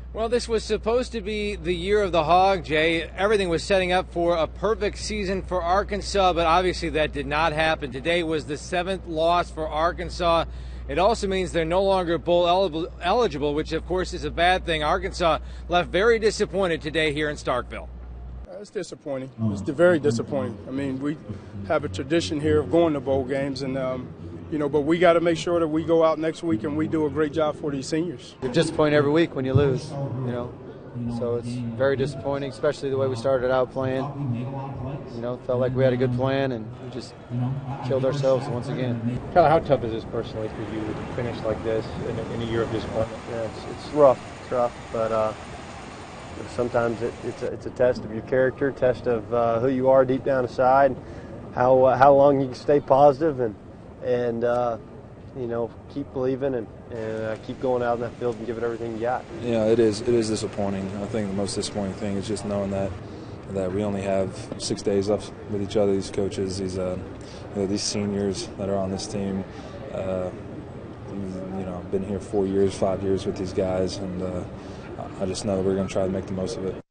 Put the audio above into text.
Well, this was supposed to be the year of the Hog, Jay. Everything was setting up for a perfect season for Arkansas, but obviously that did not happen. Today was the 7th loss for Arkansas. It also means they're no longer bowl eligible, which of course is a bad thing. Arkansas left very disappointed today here in Starkville. It's disappointing. It's very disappointing. I mean, we have a tradition here of going to bowl games, and but we got to make sure that we go out next week and we do a great job for these seniors. You're disappointed every week when you lose, So it's very disappointing, especially the way we started out playing. Felt like we had a good plan and we just killed ourselves once again. Tyler, how tough is this personally for you to finish like this in a year of disappointment? Yeah, it's rough. It's rough, but sometimes it's a test of your character, test of who you are deep down inside, how long you can stay positive and keep believing and keep going out in that field and give it everything you got. Yeah, it is disappointing. I think the most disappointing thing is just knowing that we only have 6 days left with each other. These coaches, these seniors that are on this team. I've been here 4 years, 5 years with these guys, and I just know that we're going to try to make the most of it.